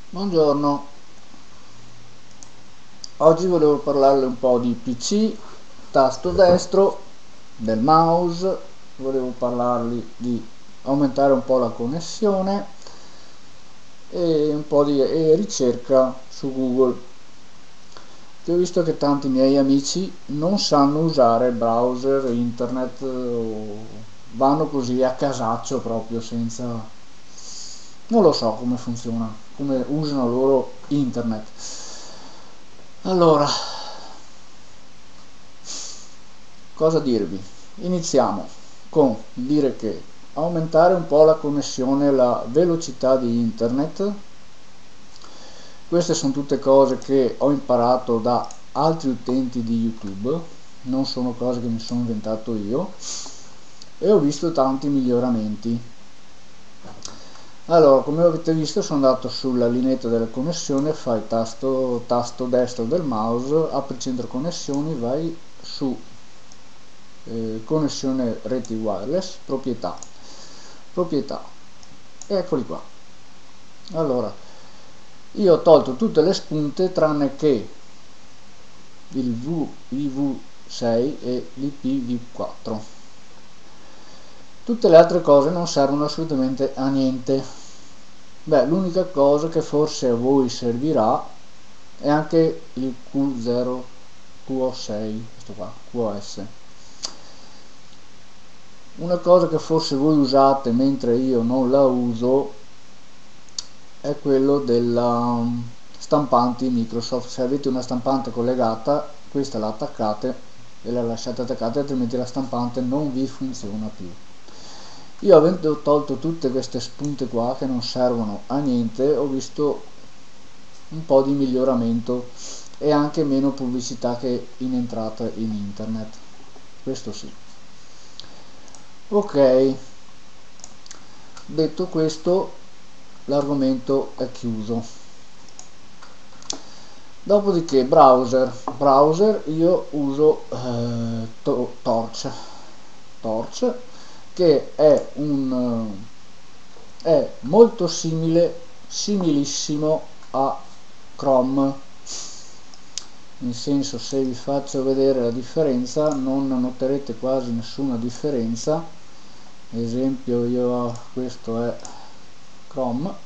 Buongiorno, oggi volevo parlarle un po' di PC, tasto destro, del mouse, volevo parlarvi di aumentare un po' la connessione e un po' di ricerca su Google. Che ho visto che tanti miei amici non sanno usare browser, internet, o vanno così a casaccio proprio senza... non lo so come funziona, come usano loro internet. Allora, cosa dirvi? Iniziamo con dire che aumentare un po' la connessione, la velocità di internet. Queste sono tutte cose che ho imparato da altri utenti di YouTube, non sono cose che mi sono inventato io, e ho visto tanti miglioramenti. Allora, come avete visto, sono andato sulla lineetta della connessione, fai tasto destro del mouse, apri centro connessioni, vai su connessione reti wireless, proprietà, e eccoli qua. Allora, io ho tolto tutte le spunte tranne che il VIV6 e l'IPv4. Tutte le altre cose non servono assolutamente a niente. Beh, l'unica cosa che forse a voi servirà è anche il Q0, QO6, questo qua, QoS. Una cosa che forse voi usate mentre io non la uso è quello della stampanti Microsoft. Se avete una stampante collegata, questa la attaccate e la lasciate attaccata, altrimenti la stampante non vi funziona più. Io, avendo tolto tutte queste spunte qua che non servono a niente, ho visto un po' di miglioramento e anche meno pubblicità che in entrata in internet, questo sì. Ok, detto questo, l'argomento è chiuso. Dopodiché browser io uso Torch, che è molto similissimo a Chrome, nel senso, se vi faccio vedere la differenza non noterete quasi nessuna differenza. Ad esempio, questo è Chrome,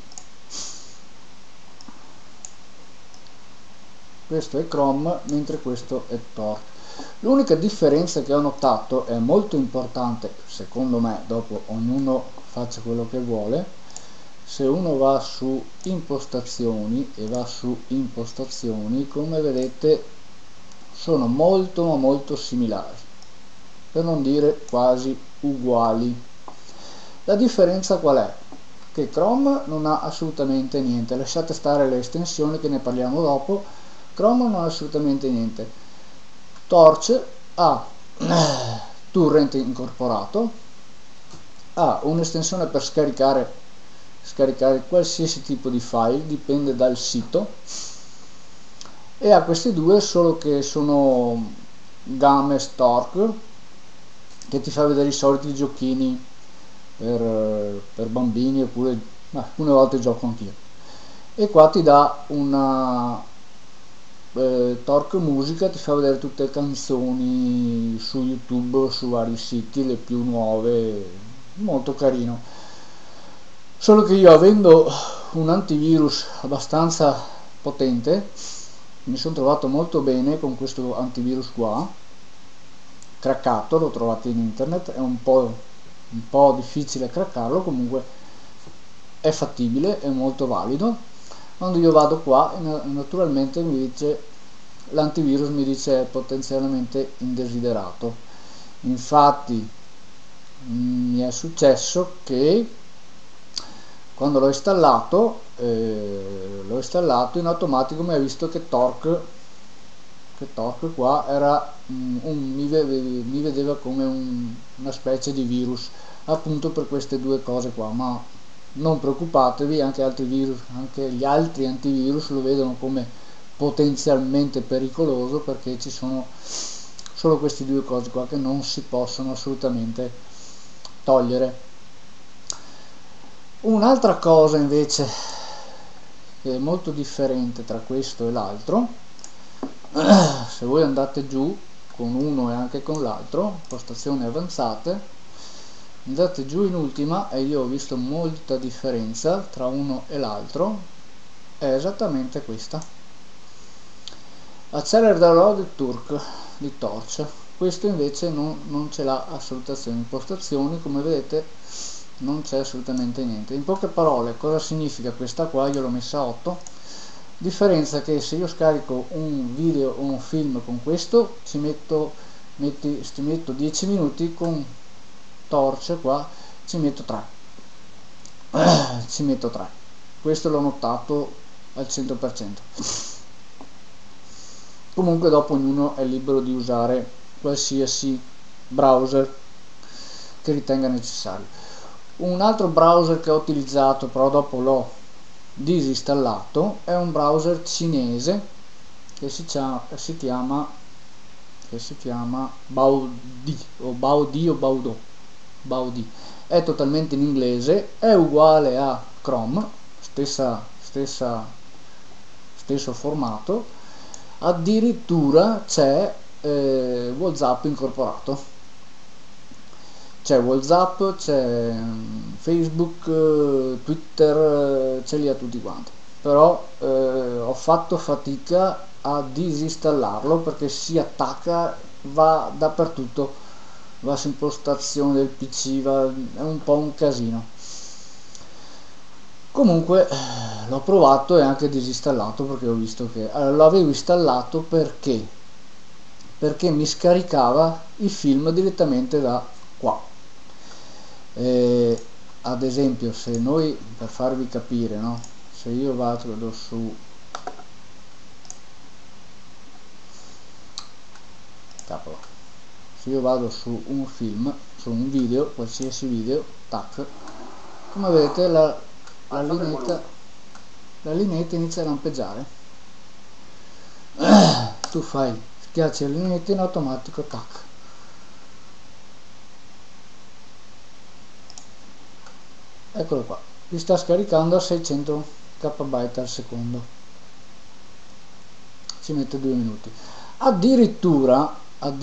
mentre questo è Torch. L'unica differenza che ho notato è molto importante, secondo me, dopo ognuno faccia quello che vuole. Se uno va su impostazioni e va su impostazioni, come vedete sono molto ma molto similari, per non dire quasi uguali. La differenza qual è? Che Chrome non ha assolutamente niente, lasciate stare le estensioni che ne parliamo dopo. Chrome non ha assolutamente niente. Torch ha torrent incorporato, ha un'estensione per scaricare qualsiasi tipo di file, dipende dal sito, e ha questi due, solo che sono Games Torque, che ti fa vedere i soliti giochini per bambini, oppure alcune volte gioco anch'io. E qua ti dà una Torque Musica, ti fa vedere tutte le canzoni su YouTube, su vari siti, le più nuove, molto carino. Solo che io, avendo un antivirus abbastanza potente, mi sono trovato molto bene con questo antivirus qua, craccato, l'ho trovato in internet, è un po' difficile craccarlo, comunque è fattibile, è molto valido. Quando io vado qua, naturalmente l'antivirus mi dice potenzialmente indesiderato. Infatti mi è successo che quando l'ho installato, in automatico mi ha visto che Torque qua era mi vedeva come una specie di virus, appunto per queste due cose qua. Ma non preoccupatevi, anche gli altri antivirus lo vedono come potenzialmente pericoloso, perché ci sono solo queste due cose qua che non si possono assolutamente togliere. Un'altra cosa invece che è molto differente tra questo e l'altro. Se voi andate giù con uno e anche con l'altro, postazioni avanzate, andate giù in ultima, e io ho visto molta differenza tra uno e l'altro, è esattamente questa. Accelera Download Turk di Torch, questo invece non ce l'ha assolutamente. Impostazioni, come vedete non c'è assolutamente niente. In poche parole, cosa significa questa qua? Io l'ho messa a 8, differenza che se io scarico un video o un film con questo ci metto 10 minuti, con Torch qua ci metto 3. Ci metto 3. Questo l'ho notato al 100%. Comunque dopo ognuno è libero di usare qualsiasi browser che ritenga necessario. Un altro browser che ho utilizzato, però dopo l'ho disinstallato, è un browser cinese che si chiama Baodi o Baodi. È totalmente in inglese, è uguale a Chrome, stesso formato. Addirittura c'è WhatsApp incorporato, c'è WhatsApp, c'è Facebook, Twitter, ce li ha tutti quanti, però ho fatto fatica a disinstallarlo perché si attacca, va dappertutto, va su impostazione del PC, è un po' un casino. Comunque l'ho provato e anche disinstallato, perché ho visto che l'avevo installato perché mi scaricava i film direttamente da qua. Ad esempio, se noi, per farvi capire, no? Se io vado su se io vado su un film, su un video, qualsiasi video, tac, come vedete la lineetta inizia a lampeggiare. Tu schiacci la lineetta in automatico, tac, eccolo qua, vi sta scaricando a 600 KB al secondo, ci mette 2 minuti. Addirittura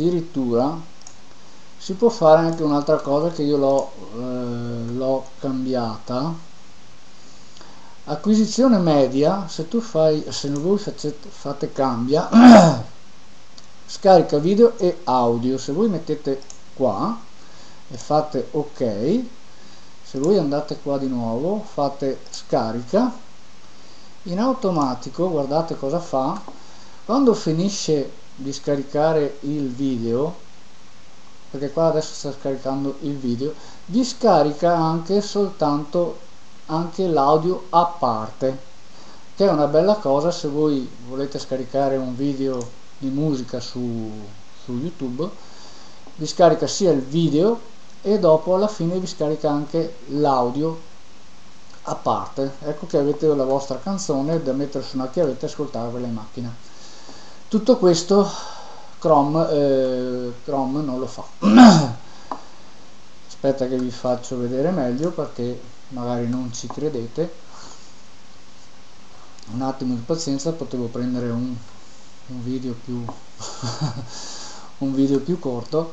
si può fare anche un'altra cosa che io l'ho cambiata. Acquisizione media, se voi fate cambia scarica video e audio, se voi mettete qua e fate ok, se voi andate qua di nuovo, fate scarica, in automatico guardate cosa fa. Quando finisce di scaricare il video, perché qua adesso sta scaricando il video, vi scarica anche anche l'audio a parte, che è una bella cosa se voi volete scaricare un video di musica su YouTube. Vi scarica sia il video e dopo alla fine vi scarica anche l'audio a parte. Ecco che avete la vostra canzone da mettere su una chiavetta e ascoltarvela in macchina. Tutto questo Chrome non lo fa. Aspetta che vi faccio vedere meglio, perché magari non ci credete. Un attimo di pazienza, potevo prendere un video più un video più corto.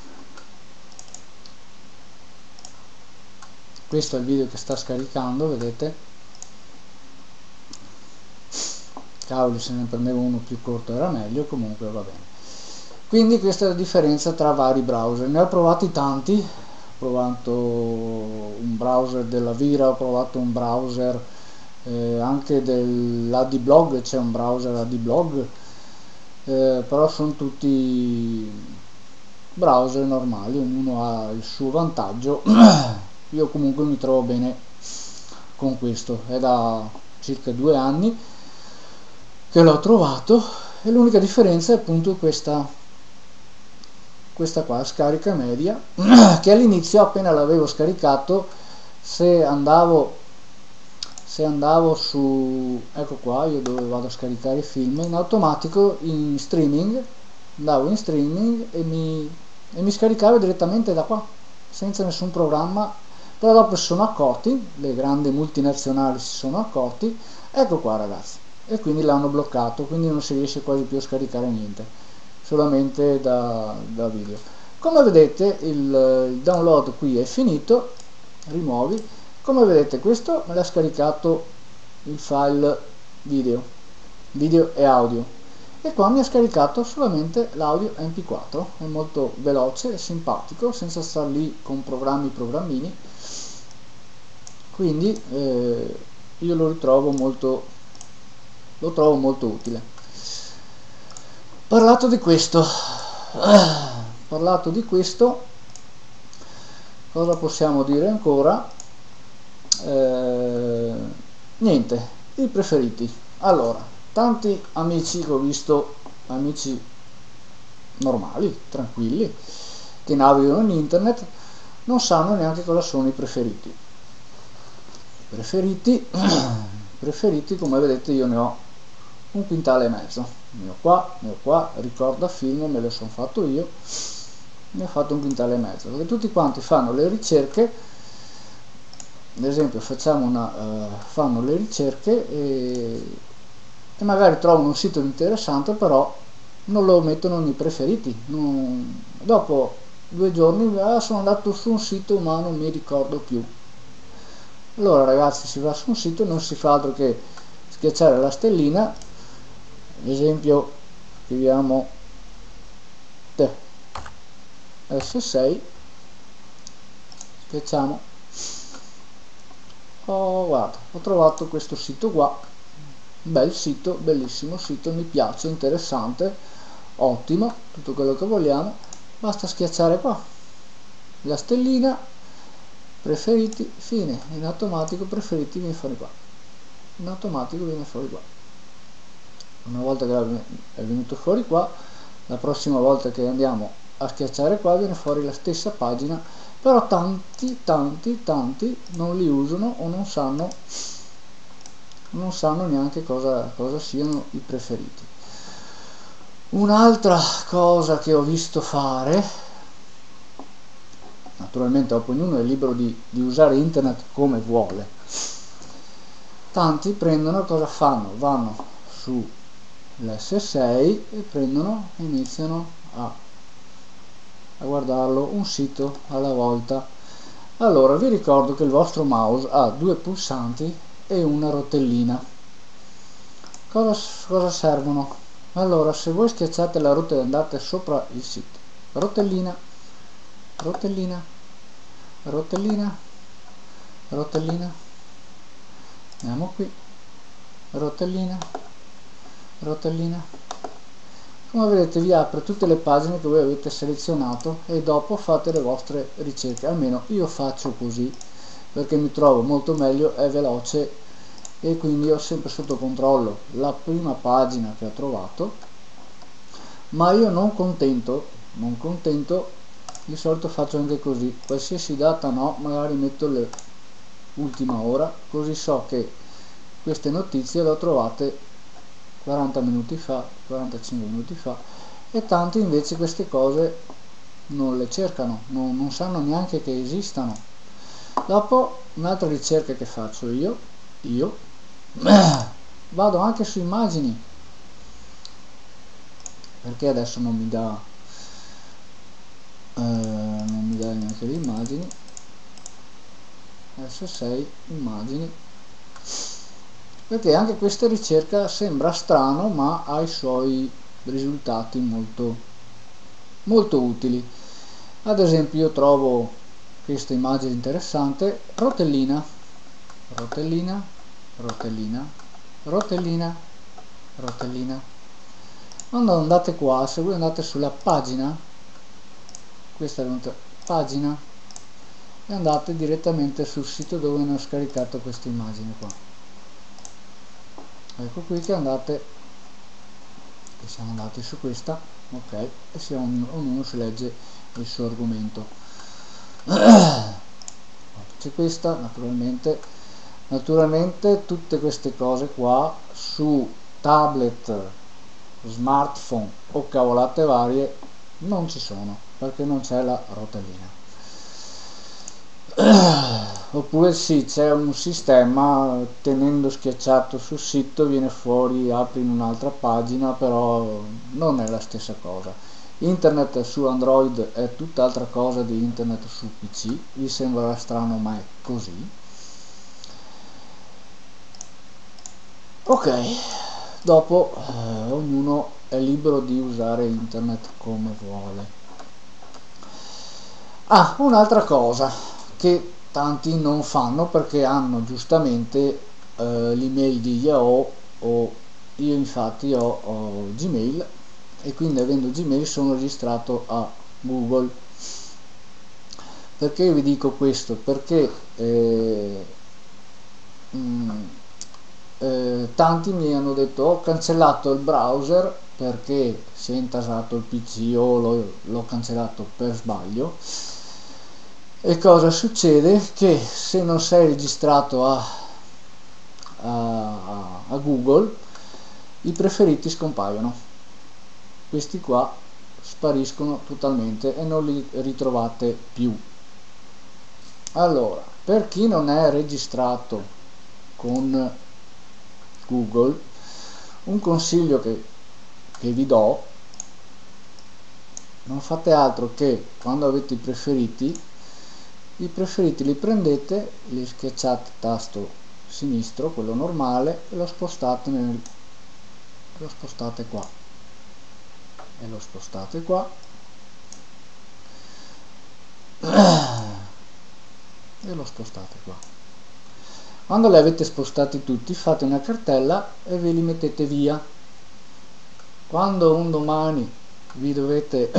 Questo è il video che sta scaricando, vedete. Cavoli, se ne prendevo uno più corto era meglio, comunque va bene. Quindi questa è la differenza tra vari browser. Ne ho provati tanti, ho provato un browser della Vira, ho provato un browser anche dell'Adblog, c'è un browser Adblog, però sono tutti browser normali, ognuno ha il suo vantaggio. Io comunque mi trovo bene con questo, è da circa 2 anni che l'ho trovato, e l'unica differenza è appunto questa qua, scarica media, che all'inizio, appena l'avevo scaricato, se andavo su, ecco qua, io dove vado a scaricare i film, in automatico in streaming, andavo in streaming e mi scaricava direttamente da qua, senza nessun programma. Però dopo si sono accorti, le grandi multinazionali si sono accorti, ecco qua ragazzi, e quindi l'hanno bloccato, quindi non si riesce quasi più a scaricare niente, solamente da video. Come vedete il download qui è finito, rimuovi, come vedete questo me l'ha scaricato il file video e audio, e qua mi ha scaricato solamente l'audio mp4, è molto veloce e simpatico senza star lì con programmini, quindi io lo trovo molto utile. Parlato di questo, cosa possiamo dire ancora? Niente, i preferiti. Allora, tanti amici che ho visto, amici normali, tranquilli, che navigano in internet, non sanno neanche cosa sono i preferiti. Preferiti, come vedete io ne ho 1,5 kg, ne ho qua, ricorda film, me lo sono fatto io, ne ho fatto 1,5 kg, perché tutti quanti fanno le ricerche, ad esempio fanno le ricerche e magari trovano un sito interessante, però non lo mettono nei preferiti, dopo 2 giorni sono andato su un sito ma non mi ricordo più. Allora ragazzi, si va su un sito, non si fa altro che schiacciare la stellina, ad esempio scriviamo S6, schiacciamo, guarda, ho trovato questo sito qua, bel sito, bellissimo sito, mi piace, interessante, ottimo, tutto quello che vogliamo, basta schiacciare qua la stellina, preferiti, fine, in automatico preferiti viene fuori qua, in automatico viene fuori qua. Una volta che è venuto fuori qua, la prossima volta che andiamo a schiacciare qua viene fuori la stessa pagina, però tanti non li usano o non sanno neanche cosa siano i preferiti. Un'altra cosa che ho visto fare, naturalmente ognuno è libero di usare internet come vuole, tanti prendono, cosa fanno? Vanno su l'S6 e iniziano a guardarlo un sito alla volta. Allora vi ricordo che il vostro mouse ha 2 pulsanti e una rotellina. Cosa servono? Allora, se voi schiacciate la rotellina e andate sopra il sito, rotellina, andiamo qui, rotellina, come vedete vi apre tutte le pagine che voi avete selezionato e dopo fate le vostre ricerche, almeno io faccio così perché mi trovo molto meglio, è veloce e quindi ho sempre sotto controllo la prima pagina che ho trovato, ma io non contento, di solito faccio anche così, qualsiasi data no, magari metto l'ultima ora, così so che queste notizie le ho trovate 40 minuti fa, 45 minuti fa, e tanti invece queste cose non le cercano, non sanno neanche che esistano. Dopo un'altra ricerca che faccio io vado anche su immagini, perché adesso non mi dà neanche le immagini, adesso 6 immagini, perché anche questa ricerca sembra strano ma ha i suoi risultati molto utili. Ad esempio io trovo questa immagine interessante, rotellina, quando andate qua, se voi andate sulla pagina, questa è venuta pagina, e andate direttamente sul sito dove hanno scaricato questa immagine qua, ecco qui che siamo andati su questa, ok, e ognuno si legge il suo argomento. C'è questa, naturalmente tutte queste cose qua su tablet, smartphone o cavolate varie non ci sono, perché non c'è la rotellina. oppure sì, c'è un sistema, tenendo schiacciato sul sito viene fuori, apri in un'altra pagina, però non è la stessa cosa. Internet su Android è tutt'altra cosa di internet su PC, vi sembrerà strano ma è così. Ok, dopo ognuno è libero di usare internet come vuole. Ah, un'altra cosa che tanti non fanno perché hanno giustamente l'email di Yahoo, o io infatti ho Gmail, e quindi avendo Gmail sono registrato a Google. Perché vi dico questo? Perché mh, tanti mi hanno detto ho cancellato il browser perché si è intasato il PC o l'ho cancellato per sbaglio. E cosa succede? Che se non sei registrato a Google, i preferiti scompaiono. Questi qua spariscono totalmente e non li ritrovate più. Allora, per chi non è registrato con Google, un consiglio che vi do: non fate altro che quando avete i preferiti li prendete, li schiacciate tasto sinistro, quello normale, e lo spostate lo spostate qua e lo spostate qua e lo spostate qua. Quando li avete spostati tutti, fate una cartella e ve li mettete via. Quando un domani vi dovete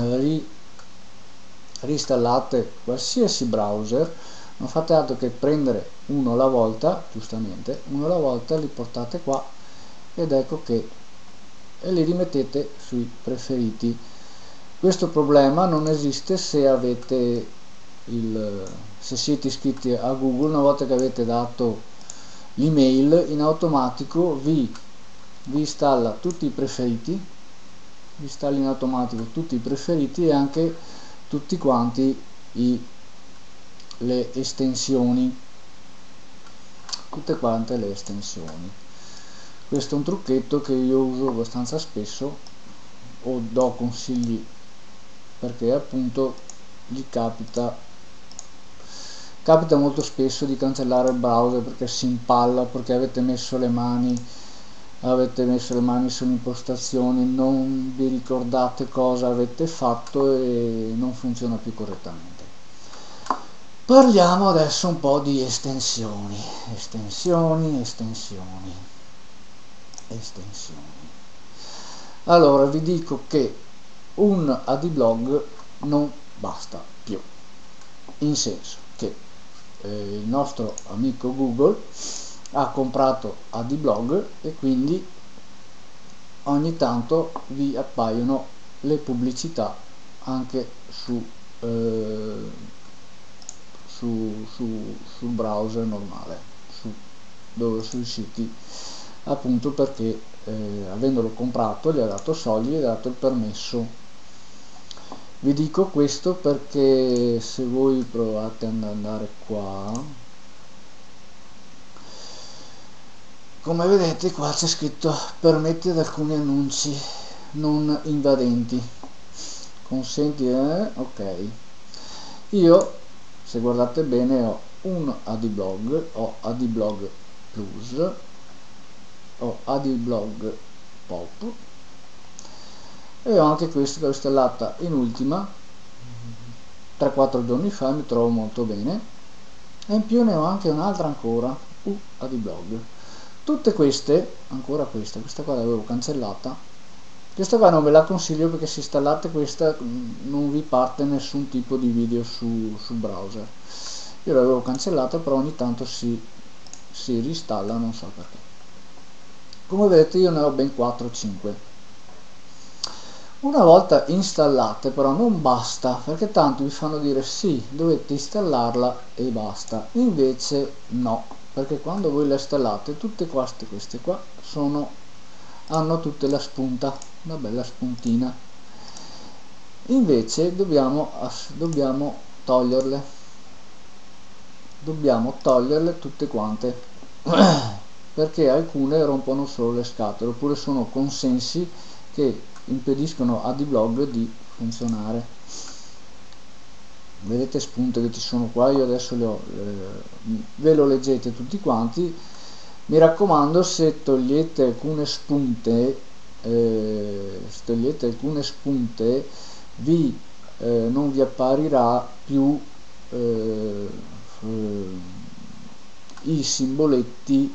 reinstallate qualsiasi browser, non fate altro che prendere uno alla volta, giustamente, uno alla volta, li portate qua ed ecco che e li rimettete sui preferiti. Questo problema non esiste se avete se siete iscritti a Google. Una volta che avete dato l'email, in automatico vi installa tutti i preferiti, vi installa in automatico tutti i preferiti e anche tutti quanti le estensioni, tutte quante le estensioni. Questo è un trucchetto che io uso abbastanza spesso, o do consigli, perché appunto gli capita molto spesso di cancellare il browser perché si impalla, perché avete messo le mani sulle impostazioni, non vi ricordate cosa avete fatto e non funziona più correttamente. Parliamo adesso un po' di estensioni. Allora vi dico che un AD-Blog non basta più, in senso che il nostro amico Google ha comprato AD-Blog e quindi ogni tanto vi appaiono le pubblicità anche sul browser normale, sui siti, appunto perché avendolo comprato gli ha dato soldi, gli ha dato il permesso. Vi dico questo perché se voi provate ad andare qua, come vedete qua c'è scritto permette ad alcuni annunci non invadenti, consenti, ok. Io, se guardate bene, ho un AD-Blog, ho AD-Blog Plus, ho AD-Blog Pop e ho anche questo che l'ho installata in ultima 3-4 giorni fa, mi trovo molto bene, e in più ne ho anche un'altra ancora, AD-Blog. Tutte queste, ancora questa qua l'avevo cancellata, questa qua non ve la consiglio perché se installate questa non vi parte nessun tipo di video sul browser. Io l'avevo cancellata, però ogni tanto si reinstalla, non so perché. Come vedete io ne ho ben 4-5. Una volta installate però non basta, perché tanto vi fanno dire sì, dovete installarla e basta. Invece no, perché quando voi la installate tutte queste qua hanno tutte la spunta, una bella spuntina. Invece dobbiamo toglierle. dobbiamo toglierle tutte quante perché alcune rompono solo le scatole oppure sono consensi che impediscono a dblog di funzionare. Vedete spunte che ci sono qua, io adesso le ho, ve lo leggete tutti quanti. Mi raccomando, se togliete alcune spunte non vi apparirà più i simboletti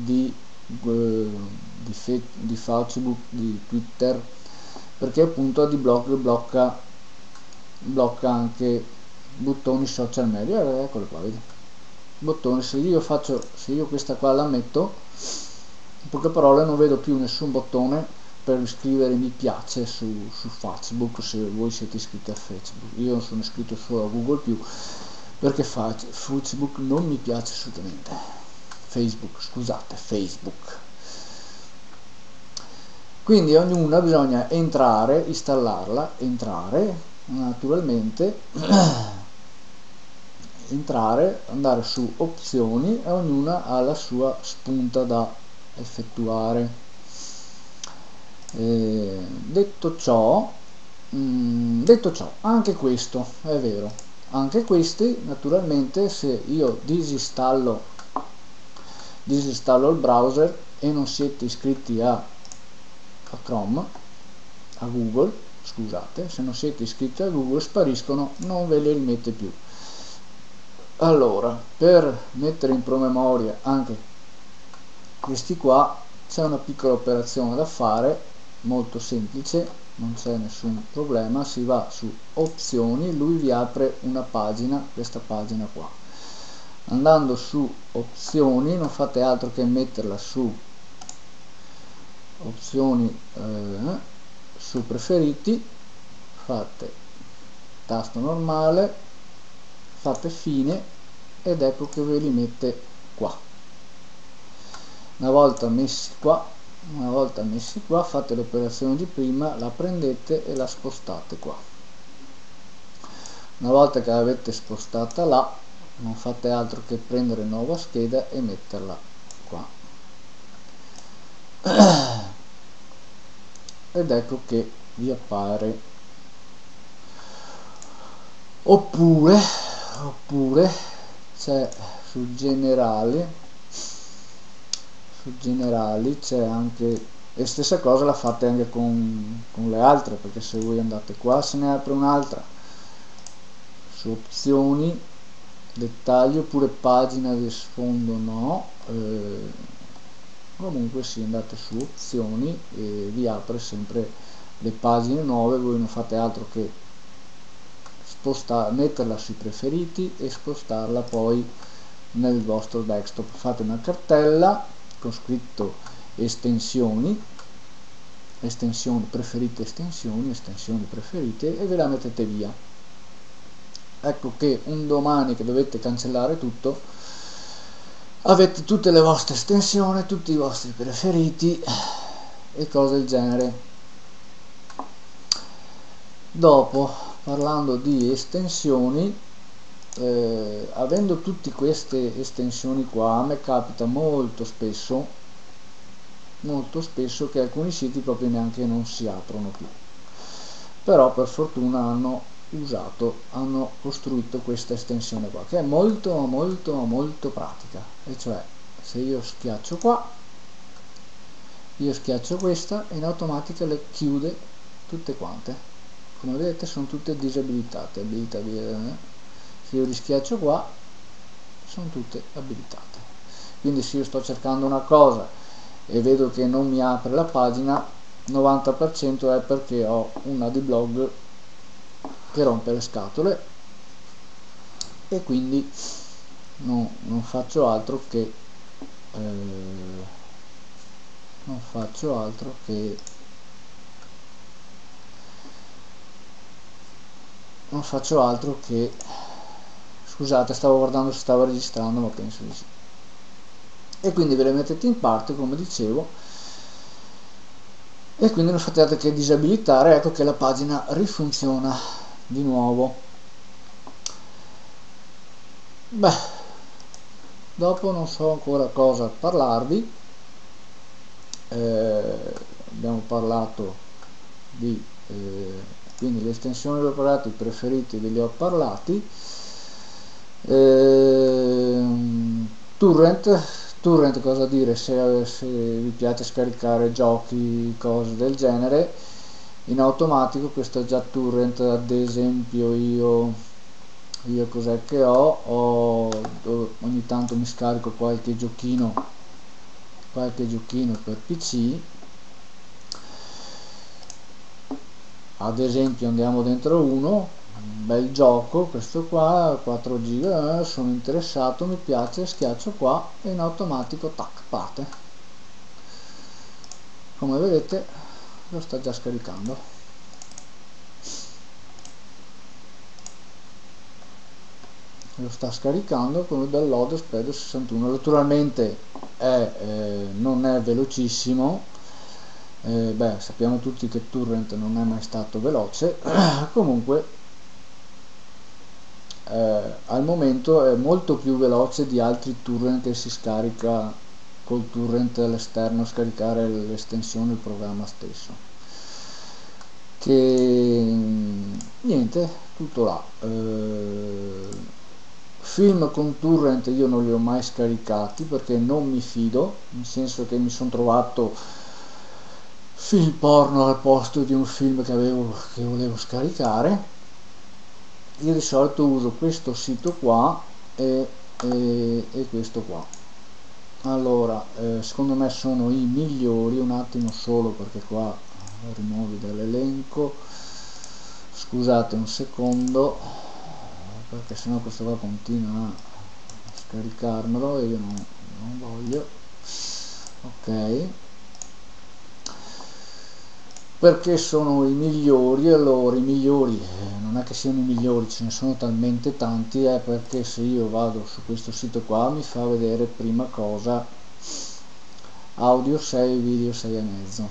di Facebook, di Twitter, perché appunto AdBlock blocca anche bottoni social media. Eccolo qua, vedi, bottoni. Se io questa qua la metto, in poche parole non vedo più nessun bottone per scrivere mi piace su Facebook, se voi siete iscritti a Facebook. Io sono iscritto solo a Google+, perché Facebook non mi piace assolutamente. Facebook. Quindi ognuna bisogna entrare, installarla, naturalmente, andare su opzioni, e ognuna ha la sua spunta da effettuare. Detto ciò, anche questo è vero, anche questi naturalmente, se io disinstallo il browser e non siete iscritti a Chrome, a Google, scusate, se non siete iscritti a Google spariscono, non ve li rimette più. Allora, per mettere in promemoria anche questi qua c'è una piccola operazione da fare, molto semplice, non c'è nessun problema. Si va su opzioni, lui vi apre una pagina, questa pagina qua. Andando su opzioni non fate altro che metterla su opzioni, su preferiti, fate tasto normale, fate fine ed ecco che ve li mette qua. Una volta messi qua fate l'operazione di prima, la prendete e la spostate qua. Una volta che l'avete spostata là, non fate altro che prendere nuova scheda e metterla qua. Ed ecco che vi appare. Oppure c'è su generali c'è anche, e stessa cosa la fate anche con le altre, perché se voi andate qua se ne apre un'altra, su opzioni, dettaglio, oppure pagina di sfondo no, comunque sì, andate su opzioni e vi apre sempre le pagine nuove. Voi non fate altro che metterla sui preferiti e spostarla poi nel vostro desktop. Fate una cartella con scritto estensioni preferite, estensioni preferite, e ve la mettete via. Ecco che un domani che dovete cancellare tutto, avete tutte le vostre estensioni, tutti i vostri preferiti e cose del genere. Dopo, parlando di estensioni, avendo tutte queste estensioni qua, a me capita molto spesso che alcuni siti proprio neanche non si aprono più, però per fortuna hanno costruito questa estensione qua, che è molto pratica, e cioè se io schiaccio qua, io schiaccio questa e in automatica le chiude tutte quante. Come vedete sono tutte disabilitate, se io rischiaccio qua sono tutte abilitate. Quindi se io sto cercando una cosa e vedo che non mi apre la pagina, 90% è perché ho un adblog che rompe le scatole, e quindi non faccio altro che scusate, stavo guardando se stava registrando, ma penso di sì. E quindi ve le mettete in parte, come dicevo, e quindi non fate altro che disabilitare. Ecco che la pagina rifunziona di nuovo. Beh, Dopo non so ancora cosa parlarvi. Abbiamo parlato di quindi le estensioni le ho parlate, i preferiti ve li ho parlati. Torrent cosa dire, se vi piace scaricare giochi, cose del genere in automatico. Questo è già Torrent. Ad esempio io cos'è che ogni tanto mi scarico qualche giochino per PC. Ad esempio andiamo dentro un bel gioco, questo qua 4 giga, sono interessato, mi piace, schiaccio qua e in automatico tac, parte. Come vedete lo sta già scaricando. Lo sta scaricando con il download speed 61. Naturalmente non è velocissimo. Sappiamo tutti che Torrent non è mai stato veloce. Comunque al momento è molto più veloce di altri Torrent che si scarica col Torrent all'esterno, scaricare l'estensione, il programma stesso. Che niente, tutto là. Film con Torrent io non li ho mai scaricati perché non mi fido, nel senso che mi sono trovato film porno al posto di un film che volevo scaricare. Io di solito uso questo sito qua e questo qua. Allora secondo me sono i migliori. Un attimo solo perché qua rimuovi dall'elenco, scusate un secondo perché sennò questo qua continua a scaricarmelo e io non voglio. Ok, perché sono i migliori. Allora i migliori non è che siano i migliori, ce ne sono talmente tanti, perché se io vado su questo sito qua mi fa vedere prima cosa audio 6, video 6,5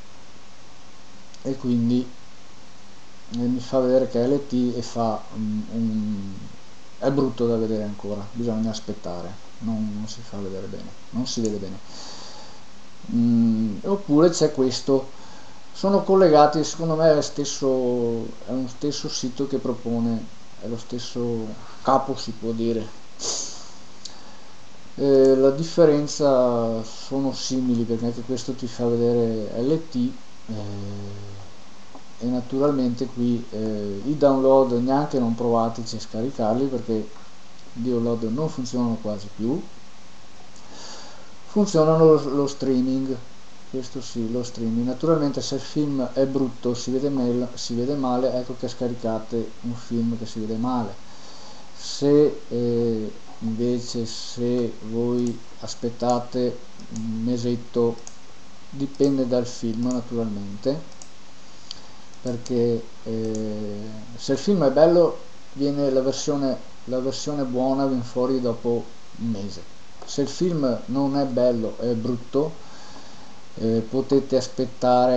e quindi mi fa vedere che è LT e fa è brutto da vedere ancora, bisogna aspettare, non si fa vedere bene, non si vede bene. Oppure c'è questo, sono collegati, secondo me è uno stesso sito che propone, è lo stesso capo, si può dire. La differenza sono simili perché anche questo ti fa vedere LT e naturalmente qui i download neanche non provateci a scaricarli perché i download non funzionano quasi più, funzionano lo streaming. Questo sì, lo streaming. Naturalmente se il film è brutto, si vede male, ecco che scaricate un film che si vede male. Se invece se voi aspettate un mesetto, dipende dal film naturalmente, perché se il film è bello viene la versione buona, viene fuori dopo un mese. Se il film non è bello, è brutto, potete aspettare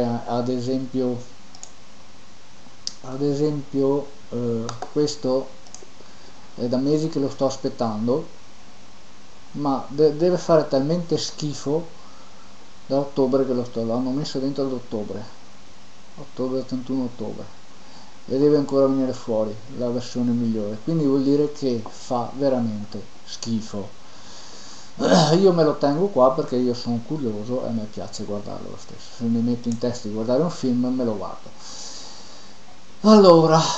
ad esempio questo è da mesi che lo sto aspettando, ma deve fare talmente schifo da ottobre che l'hanno messo dentro ad ottobre, 31 ottobre, e deve ancora venire fuori la versione migliore, quindi vuol dire che fa veramente schifo. Io me lo tengo qua perché io sono curioso e a me piace guardarlo lo stesso. Se mi metto in testa di guardare un film me lo guardo. Allora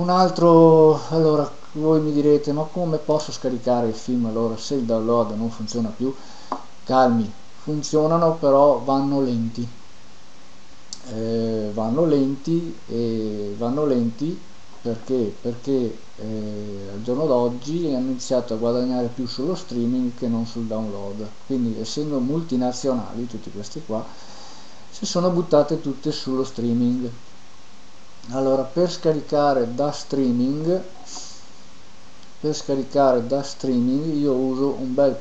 voi mi direte, ma come posso scaricare il film allora se il download non funziona più? Calmi, funzionano però vanno lenti. Vanno lenti perché al giorno d'oggi hanno iniziato a guadagnare più sullo streaming che non sul download, quindi essendo multinazionali tutti questi qua si sono buttate tutte sullo streaming. Allora per scaricare da streaming io uso un bel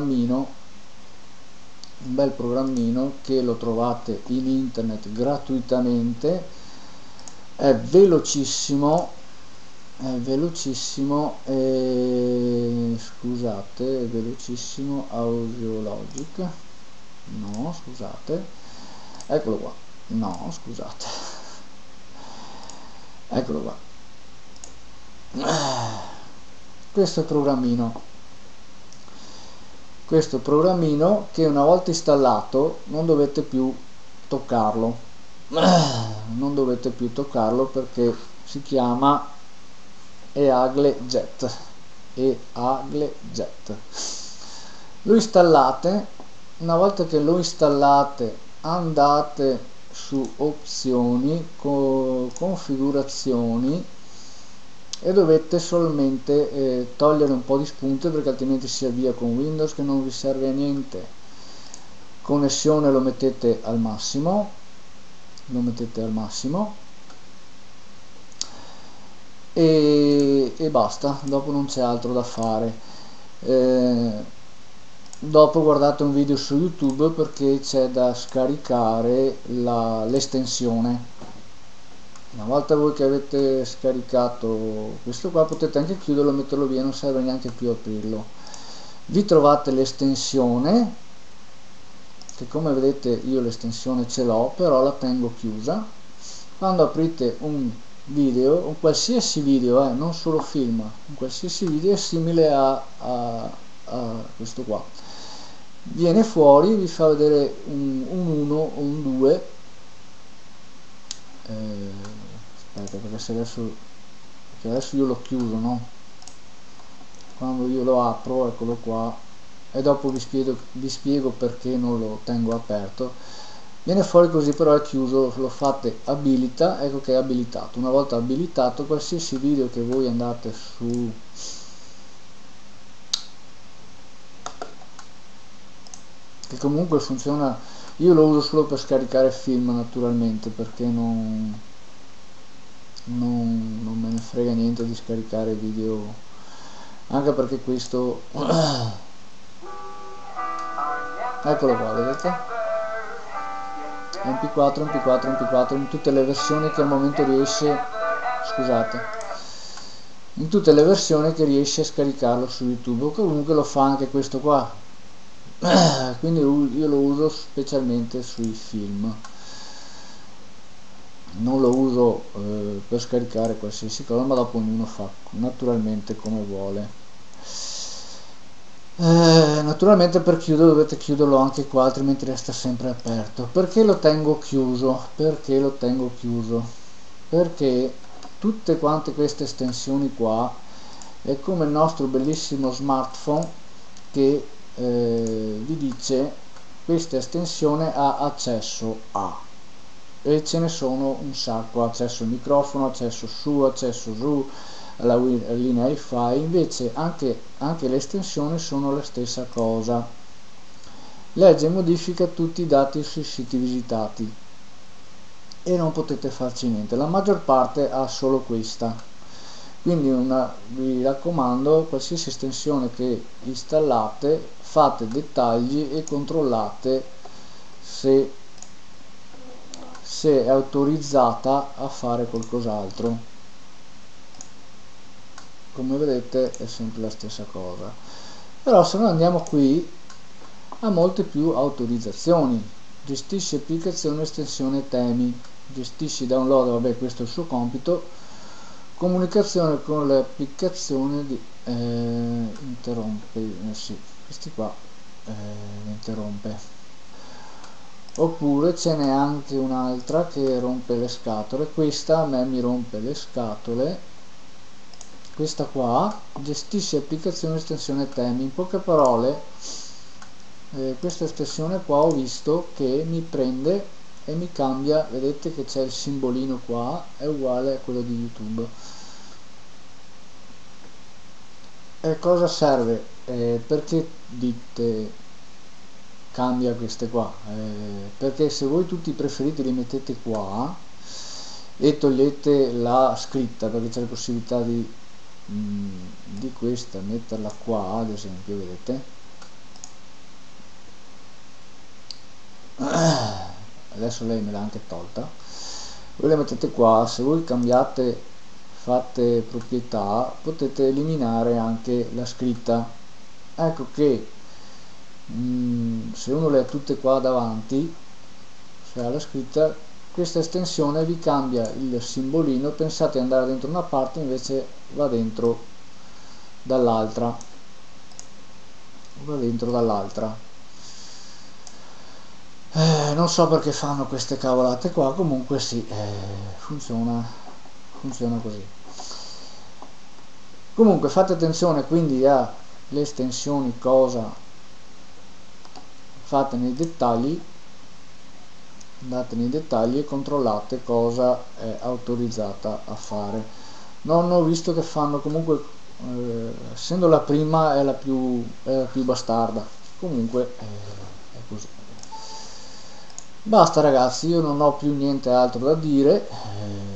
programmino che lo trovate in internet gratuitamente, è velocissimo è velocissimo, scusate, è velocissimo. Audiologic, no scusate, eccolo qua, no scusate, eccolo qua. Questo programmino che una volta installato non dovete più toccarlo, non dovete più toccarlo, perché si chiama EagleJet. Lo installate. Una volta che lo installate, andate su opzioni, configurazioni, e dovete solamente togliere un po' di spunte, perché altrimenti si avvia con Windows che non vi serve a niente. Connessione lo mettete al massimo, e basta, dopo non c'è altro da fare. Dopo guardate un video su YouTube, perché c'è da scaricare l'estensione. Una volta voi che avete scaricato questo qua, potete anche chiuderlo, metterlo via, non serve neanche più aprirlo. Vi trovate l'estensione, che come vedete io l'estensione ce l'ho, però la tengo chiusa. Quando aprite un video, un qualsiasi video, non solo film, un qualsiasi video è simile a questo qua, viene fuori, vi fa vedere un 1 o un 2. Aspetta, perché adesso io l'ho chiuso, no? Quando io lo apro, eccolo qua, e dopo vi spiego perché non lo tengo aperto. Viene fuori così, però è chiuso. Lo fate abilita, ecco che è abilitato. Una volta abilitato, qualsiasi video che voi andate su che comunque funziona, io lo uso solo per scaricare film, naturalmente, perché non me ne frega niente di scaricare video, anche perché questo eccolo qua, vedete, mp4 in tutte le versioni che al momento riesce, scusate, in tutte le versioni che riesce a scaricarlo su YouTube. Comunque lo fa anche questo qua, quindi io lo uso specialmente sui film, non lo uso per scaricare qualsiasi cosa, ma dopo ognuno fa naturalmente come vuole. Naturalmente per chiudere dovete chiuderlo anche qua, altrimenti resta sempre aperto. Perché lo tengo chiuso? Perché tutte quante queste estensioni qua è come il nostro bellissimo smartphone che vi dice questa estensione ha accesso a, e ce ne sono un sacco: accesso al microfono, accesso su alla linea hi-fi. Invece anche le estensioni sono la stessa cosa. Legge e modifica tutti i dati sui siti visitati e non potete farci niente. La maggior parte ha solo questa, quindi vi raccomando, qualsiasi estensione che installate, fate dettagli e controllate se è autorizzata a fare qualcos'altro. Come vedete è sempre la stessa cosa. Però se noi andiamo qui, ha molte più autorizzazioni: gestisci applicazione, estensione, temi, gestisci download, vabbè, questo è il suo compito, comunicazione con le applicazioni di interrompe, sì, questi qua interrompe. Oppure ce n'è anche un'altra che rompe le scatole. Questa a me mi rompe le scatole, questa qua, gestisce applicazione, estensione, temi. In poche parole, questa estensione qua ho visto che mi prende e mi cambia, vedete che c'è il simbolino qua, è uguale a quello di YouTube. E cosa serve? Perché dite cambia queste qua? Perché se voi tutti i preferiti li mettete qua e togliete la scritta, perché c'è la possibilità di questa, metterla qua ad esempio, vedete, adesso lei me l'ha anche tolta, voi la mettete qua. Se voi cambiate fatte proprietà, potete eliminare anche la scritta. Ecco che se uno le ha tutte qua davanti, se ha la scritta, questa estensione vi cambia il simbolino. Pensate di andare dentro una parte, invece va dentro dall'altra, non so perché fanno queste cavolate qua, comunque sì, funziona così. Comunque fate attenzione quindi alle estensioni, cosa fate nei dettagli, andate nei dettagli e controllate cosa è autorizzata a fare. Non ho visto che fanno, comunque essendo la prima è la più bastarda, comunque è così. Basta ragazzi, io non ho più niente altro da dire,